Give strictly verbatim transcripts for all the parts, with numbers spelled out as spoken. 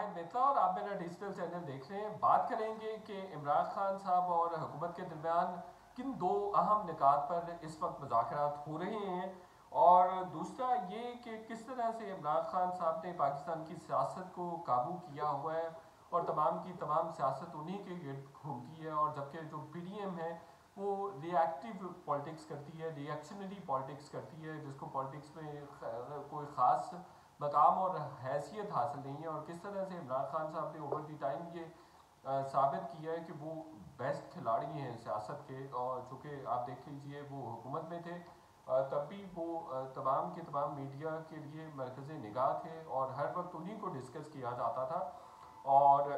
वाहिद मित्ता और आप मेरा डिजिटल चैनल देख रहे हैं। बात करेंगे कि इमरान खान साहब और हुकूमत के दरमियान किन दो अहम निकात पर इस वक्त मुज़ाकरात हो रहे हैं, और दूसरा ये कि किस तरह से इमरान खान साहब ने पाकिस्तान की सियासत को काबू किया हुआ है और तमाम की तमाम सियासत उन्हीं के गिर्द घूमती है। और जबकि जो पी डी एम है वो रिएक्टिव पॉलिटिक्स करती है, रिएक्शनरी पॉलिटिक्स करती है, जिसको पॉलिटिक्स में कोई ख़ास मकाम और हैसियत हासिल नहीं है। और किस तरह से इमरान खान साहब ने ओवर दी टाइम ये आ, साबित किया है कि वो बेस्ट खिलाड़ी हैं सियासत के। और चूँकि आप देख लीजिए वो हुकूमत में थे आ, तब भी वो आ, तमाम के तमाम मीडिया के लिए मरकज़ निगाह थे और हर वक्त उन्हीं को डिस्कस किया जाता था। और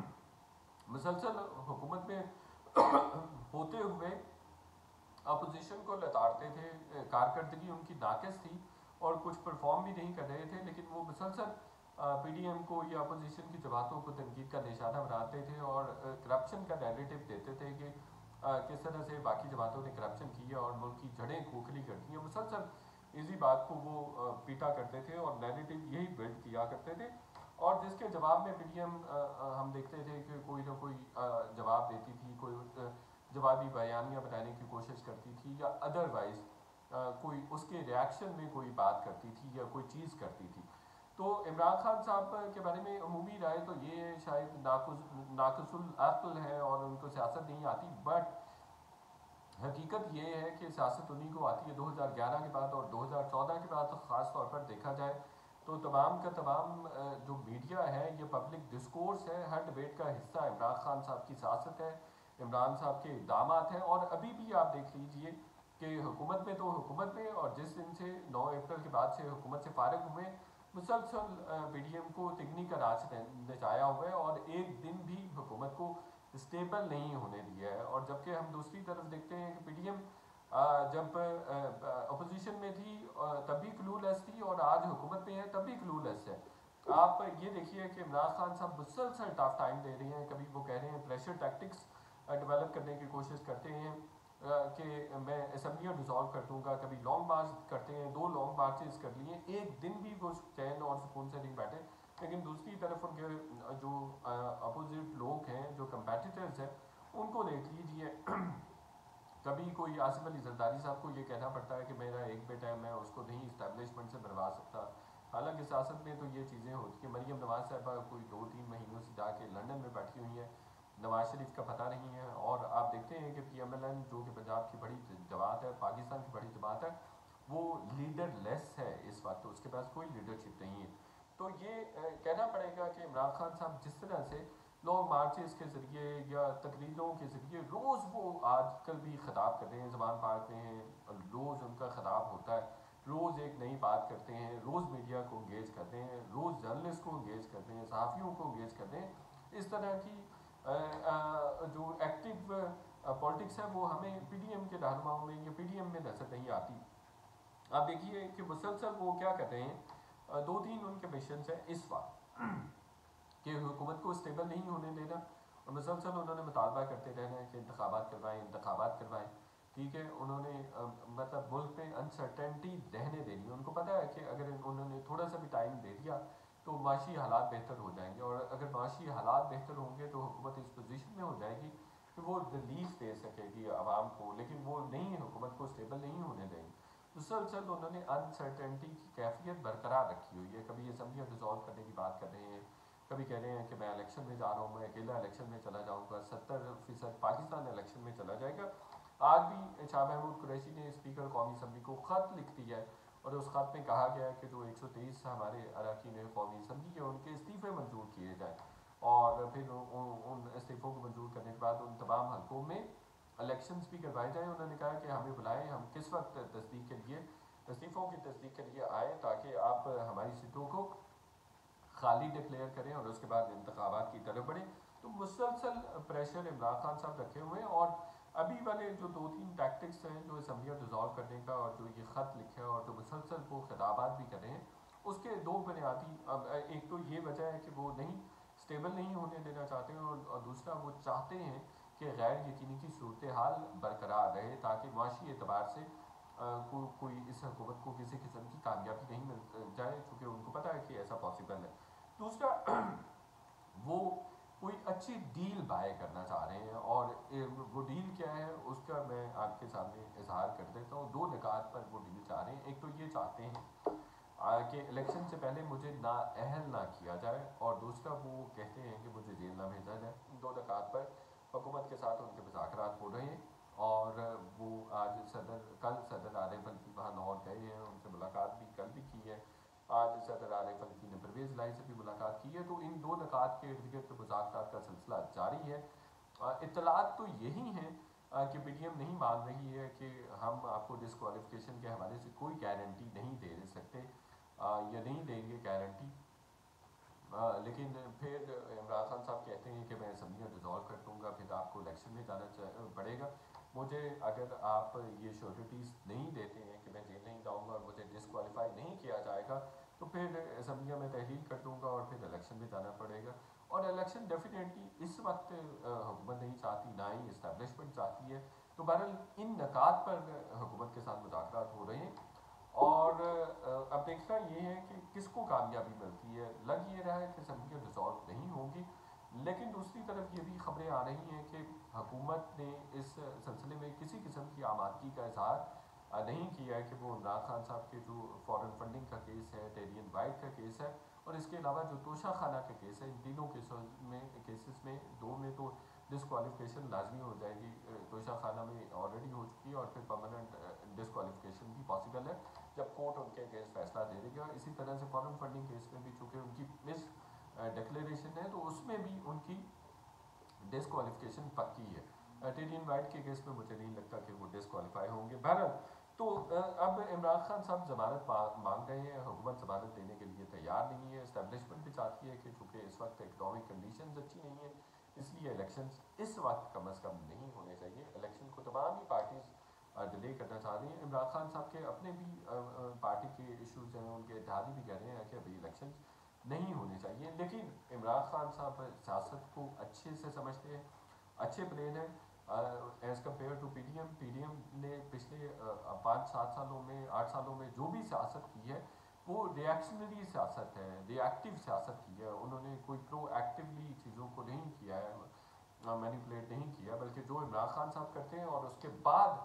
मुसलसल हुकूमत में होते हुए अपोजिशन को लताड़ते थे, कारकर्दगी उनकी नाकिस थी और कुछ परफॉर्म भी नहीं कर रहे थे, लेकिन वो मुसलसल पी डी एम को या अपोजिशन की जमातों को तनकीद का निशाना बनाते थे और करप्शन का नैरेटिव देते थे कि आ, किस तरह से बाकी जमातों ने करप्शन किया और मुल्क की जड़ें खोखली करती हैं। मुसलसल इसी बात को वो आ, पीटा करते थे और नैरेटिव यही बिल्ड किया करते थे। और जिसके जवाब में पी डी एम हम देखते थे कि कोई ना कोई आ, जवाब देती थी, कोई जवाबी बयानियाँ बनाने की कोशिश करती थी या अदरवाइज कोई उसके रिएक्शन में कोई बात करती थी या कोई चीज़ करती थी। तो इमरान खान साहब के बारे में अमूमी राय तो ये शायद नाकुस नाकुसुल अक्ल है और उनको सियासत नहीं आती, बट हकीकत ये है कि सियासत उन्हीं को आती है दो हज़ार ग्यारह के बाद। और दो हज़ार चौदह के बाद तो ख़ास तौर पर देखा जाए तो तमाम का तमाम जो मीडिया है, ये पब्लिक डिस्कोर्स है, हर डिबेट का हिस्सा इमरान खान साहब की सियासत है, इमरान साहब के इक़दामात हैं। और अभी भी आप देख लीजिए कि हुकूमत में तो हुकूमत में, और जिस दिन से नौ अप्रैल के बाद से हुकूमत से फारिग हुए, मुसलसल पी डी एम को तिगनी का नाच नचाया हुआ है और एक दिन भी हुकूमत को स्टेबल नहीं होने दिया है। और जबकि हम दूसरी तरफ देखते हैं कि पी डी एम जब अपोजिशन में थी तब भी क्लूलेस थी और आज हुकूमत में है तब भी क्लूलेस है। आप ये देखिए कि इमरान खान साहब मुसलसल टफ टाइम दे रहे हैं। कभी वो कह रहे हैं प्रेशर टैक्टिक्स डेवलप करने की कोशिश करते हैं कि मैं असम्बलियाँ डिसॉल्व कर दूंगा, कभी लॉन्ग मार्च करते हैं, दो लॉन्ग मार्चेस कर लिए, एक दिन भी वो चैन और सुकून से नहीं बैठे। लेकिन दूसरी तरफ उनके जो अपोजिट लोग हैं, जो कंपेटिटर्स हैं, उनको देख लीजिए कभी कोई आसिफ अली जरदारी साहब को ये कहना पड़ता है कि मेरा एक बेटा है, मैं उसको नहीं इस्टेब्लिशमेंट से बनवा सकता। हालांकि सियासत में तो ये चीज़ें होती हैं। मरीम नवाज साहबा कोई दो तीन महीनों से जाके लंदन में बैठी हुई हैं, नवाज शरीफ का पता नहीं है। और आप देखते हैं कि पी एम एल एन जो कि पंजाब की बड़ी जमात है, पाकिस्तान की बड़ी जमात है, वो लीडर लेस है इस वक्त, उसके पास कोई लीडरशिप नहीं है। तो ये कहना पड़ेगा कि इमरान खान साहब जिस तरह से लॉन्ग मार्चेस के ज़रिए या तकरीरों के ज़रिए रोज़ वो आजकल भी ख़िताब करते हैं, ज़बान पाक में हैं, रोज़ उनका ख़िताब होता है, रोज़ एक नई बात करते हैं, रोज़ मीडिया को इंगेज करते हैं, रोज़ जर्नलिस्ट को इंगेज करते हैं, सहाफ़ियों को इंगेज करते हैं। इस तरह की आ, आ, जो एक्टिव पॉलिटिक्स है वो हमें पी डी एम के रहनुमाओं में या पी डी एम में नजर नहीं आती। आप देखिए कि मुसलसल वो क्या कहते हैं, दो तीन उनके मिशन है इस वक्त कि हुकूमत को स्टेबल नहीं होने देना, और मुसलसल उन्होंने मुतालबा करते रहना है कि इंतखाबात करवाएं इंतखाबात करवाएं। ठीक है, उन्होंने आ, मतलब मुल्क में अनसर्टेनिटी रहने देनी। उनको पता है कि अगर उन्होंने थोड़ा सा भी टाइम दे दिया तो माशी हालात बेहतर हो जाएंगे, और अगर माशी हालात बेहतर होंगे तो हुकूमत इस पोजीशन में हो जाएगी कि वो रिलीफ दे सकेगी आवाम को। लेकिन वो नहीं, हुकूमत को स्टेबल नहीं होने देंगे। मुसलसल उन्होंने अनसर्टेनिटी की कैफियत बरकरार रखी हुई है। कभी असम्बलियाँ डिसॉल्व करने की बात कर रहे हैं, कभी कह रहे हैं कि मैं इलेक्शन में जा रहा हूँ, मैं अकेला इलेक्शन में चला जाऊँगा, सत्तर फीसद पाकिस्तान इलेक्शन में चला जाएगा। आज भी शाह महमूद कुरैशी ने स्पीकर कौमी असम्बली को ख़त लिख दिया है और उस खत में कहा गया है कि जो एक सौ तेईस हमारे अरकान कौमी असम्बली के उनके इस्तीफ़े मंजूर किए जाएँ, और फिर उन इस्तीफ़ों को मंजूर करने के बाद उन तमाम हल्कों में इलेक्शंस भी करवाए जाएँ। उन्होंने कहा कि हमें बुलाएं, हम किस वक्त तस्दीक के लिए इस्तीफ़ों की तस्दीक के लिए आएँ ताकि आप हमारी सीटों को खाली डिक्लेयर करें और उसके बाद इंतखाबात की तरफ बढ़ें। तो मुसलसल प्रेशर इमरान खान साहब रखे हुए हैं। और अभी वाले जो दो तीन टैक्टिक्स हैं, जो असम्बलियाँ डिसॉल्व करने का और जो ये ख़त लिखा है और जो मुसलसल वो खिताबात भी कर रहे हैं, उसके दो बुनियादी, अब एक तो ये वजह है कि वो नहीं स्टेबल नहीं होने देना चाहते हैं, और दूसरा वो चाहते हैं कि गैर यकीनी की सूरत हाल बरकरार रहे ताकि माशी एतबार से को, कोई इस हुकूमत को किसी किस्म की कामयाबी नहीं मिल जाए, चूँकि उनको पता है कि ऐसा पॉसिबल है। दूसरा وہ کوئی اچھی ڈیل بائی کرنا چاہ رہے ہیں، اور وہ ڈیل کیا ہے اس کا میں آپ کے سامنے اظہار کر دیتا ہوں۔ دو نکات پر وہ ڈیل چاہ رہے ہیں۔ ایک تو یہ چاہتے ہیں کہ الیکشن سے پہلے مجھے نااہل نہ کیا جائے، اور دوسرا وہ کہتے ہیں کہ مجھے جیل نہ بھیجا جائے۔ دو نکات پر حکومت کے ساتھ ان کے مذاکرات ہو رہے ہیں، اور وہ آج صدر کل صدر عارف الوی وہاں لاہور گئے ہیں، ان سے ملاقات بھی کل بھی کی ہے۔ آج صدر عارف الوی نے پرویز لائی سے بھی ملاقات کی ہے۔ تو ان دو نکات کے ارد گرد مذاکرات کا سلسلہ جاری ہے۔ اطلاعات تو یہی ہیں کہ پی ڈی ایم نہیں مان رہی ہے کہ ہم آپ کو ڈسکوالیفکیشن کے حوالے سے کوئی گارنٹی نہیں دے سکتے یا نہیں دیں گے گارنٹی، لیکن پھر عمران خان صاحب کہتے ہیں کہ میں اسمبلیاں ڈیزالو کر دوں گا، پھر آپ کو الیکشن میں جانا پڑے گا۔ مجھے اگر آپ یہ شیورٹیز نہیں دیتے ہیں کہ میں جیل نہیں جاؤں گا اور مجھے ڈسکوالیفائی نہیں کیا جائے گا، تو پھر اسمبلیاں میں تحلیل کر دوں گا اور پھر الیکشن میں جانا پڑے گا۔ اور الیکشن ڈیفینیٹلی اس وقت حکومت نہیں چاہتی، نہ ہی اسٹیبلشمنٹ چاہتی ہے۔ تو بہرحال ان نکات پر حکومت کے ساتھ مذاکرات ہو رہے ہیں، اور اب دیکھنا یہ ہے کہ کس کو کامیابی ملتی ہے۔ لگ یہ رہا ہے کہ اسمبلیاں ڈیزالو نہیں ہوں گی، لیکن دوسری طرف یہ بھی خبریں آ رہی ہیں کہ حکومت نے اس سلسلے میں کسی قسم کی آمادگی کا اظہار نہیں کیا ہے کہ وہ عمران خان صاحب کے جو فورن فنڈنگ کا کیس ہے، ڈیرین وائٹ کا کیس ہے، اور اس کے علاوہ جو توشہ خانہ کا کیس ہے، ان تینوں کیسوں میں کیسز میں دو میں تو ڈسکوالیفکیشن لازمی ہو جائے گی۔ توشہ خانہ میں آلریڈی ہو چکی ہے، اور پھر پرماننٹ ڈسکوالیفکیشن بھی پاسبل ہے جب کورٹ ان کے کیس فیصلہ دے دے گا۔ اسی طرح سے فورن فنڈنگ کیس میں بھی چونکہ ان کی مس ڈکلیریشن ہے، تو اس میں بھی ان کی ڈسکوالیفکیشن پکی ہے۔ ٹیرین وائٹ کے کیس میں مجھے نہیں لگتا کہ وہ ڈسکوالیفائی ہوں گے۔ بہرحال تو اب عمران خان صاحب ضمانت مانگ رہے ہیں، حکومت ضمانت دینے کے لیے تیار نہیں ہے۔ اسٹیبلشمنٹ بھی چاہتی ہے کہ چونکہ اس وقت اکنامک کنڈیشنز اچھی نہیں ہیں، اس لیے الیکشنز اس وقت کم از کم نہیں ہونے چاہیے۔ الیکشن کو تمام ہی پارٹیز ڈیلے کرنا چاہ رہی ہیں۔ عمران خان صاحب کے اپنے بھی پارٹی کے ایشوز ہیں، ان کے اتحادی بھی کہہ رہے ہیں کہ ابھی الیکشنز نہیں ہونے چاہیے، لیکن عمران خان صاحب سیاست کو اچھے سے سمجھتے ہیں، اچھے پلین ہیں as compare to P D M. P D M نے پچھلے پانچ سات سالوں میں آٹھ سالوں میں جو بھی سیاست کی ہے وہ ریئیکشنری سیاست ہے، ری ایکٹیو سیاست کی ہے۔ انہوں نے کوئی پرو ایکٹیولی چیزوں کو نہیں کیا ہے، مینیپولیٹ نہیں کیا، بلکہ جو عمران خان صاحب کرتے ہیں اور اس کے بعد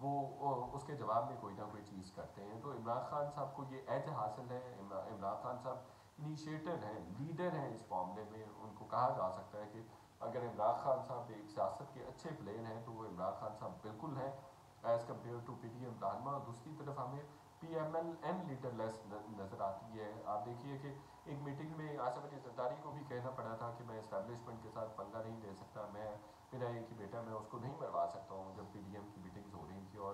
وہ اس کے جواب میں کوئی نہ کوئی چیز کرتے ہیں۔ تو عمران خان صاحب کو یہ ایج حاصل ہے۔ عمران خان صاحب انیشیٹر ہیں، لیڈر ہیں اس معاملے میں۔ ان کو کہا جا سکتا ہے کہ اگر عمران خان صاحب ایک سیاست کے اچھے پلین ہیں تو وہ عمران خان صاحب بالکل ہیں as compare to P D M رہنما۔ دوسری طرف ہمیں P M L N leaderless نظر آتی ہے۔ آپ دیکھیے کہ ایک میٹنگ میں آصف علی زرداری کو بھی کہنا پڑا تھا کہ میں اسٹیبلشمنٹ کے ساتھ پنگا نہیں لے سکتا، میں میرا ایک ہی بیٹا، میں اس کو نہیں مروا سکتا ہوں، جب پی ڈی ایم کی میٹنگز ہو رہی تھی اور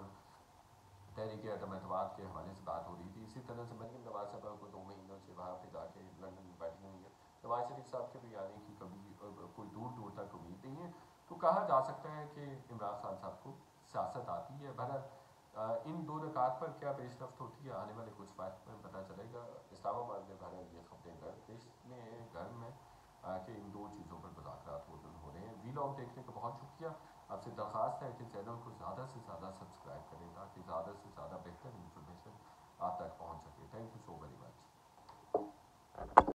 تحریک عدم اعتماد کے حوالے سے بات ہو رہی تھی۔ اسی طرح سے مریم نواز صاحبہ کو دو مہینوں سے وہاں پہ جا کے لندن میں بیٹھی ہوئی ہے۔ نواز شریف صاحب کے بھی آنے کی کبھی کوئی دور دور تک امید نہیں ہے۔ تو کہا جا سکتا ہے کہ عمران خان صاحب کو سیاست آتی ہے۔ بہرحال ان دو نکات پر کیا پیش رفت ہوتی ہے آنے والے کچھ وقت میں پتہ چلے گا۔ اسلام آباد میں بہرحال یہ خبریں گرم پیش میں ہیں، گرم ہے کہ ان دو چیزوں پر مذاکرات ہو رہے ہیں۔ وی لاگ دیکھنے کا بہت شکریہ۔ آپ سے درخواست ہے کہ چینل کو زیادہ سے زیادہ سبسکرائب کریں تاکہ زیادہ سے زیادہ بہتر انفارمیشن آپ تک پہنچ سکے۔ Thank you so very much.